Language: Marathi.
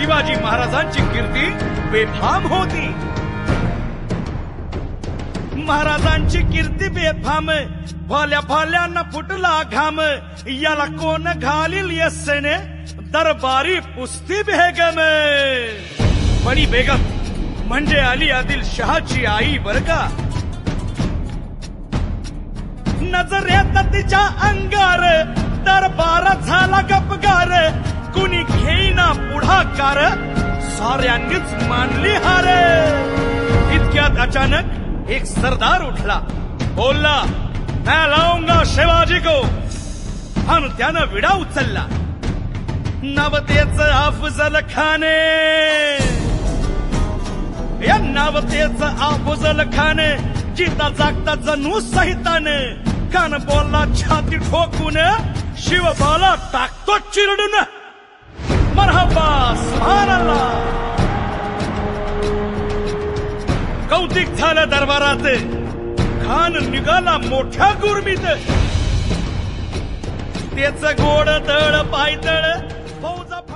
शिवाजी महाराजांची कीर्ती बेफाम होती. महाराजांची कीर्ती बेफाम, भल्या भल्यानं फुटला घाम. याला कोण घालील यस्सेने, दरबारी पुस्ती बेगम. बडी बेगम म्हणजे अली आदिल शहाची आई बर का. नजरेत तिच्या अंगार दरबार झाला गपगार. कुणी घेईना पुढाकार, साऱ्यांनीच मानली हार. इतक्यात अचानक एक सरदार उठला, बोलला मैं लाऊंगा शिवाजी को. आणि त्यानं विडा उचलला. नवतेच अफजल खाने, या नवतेच अफजल खाने. जिता जागता जणू सहिताने. कान बोलला छाती ठोकून, शिवबाला टाकतो चिरडून. मरहबा सुभानअल्लाह. कौतिक झालं दरबारात. खान निघाला मोठ्या गुरमीत. त्याच गोड दळ पायदळ फौजा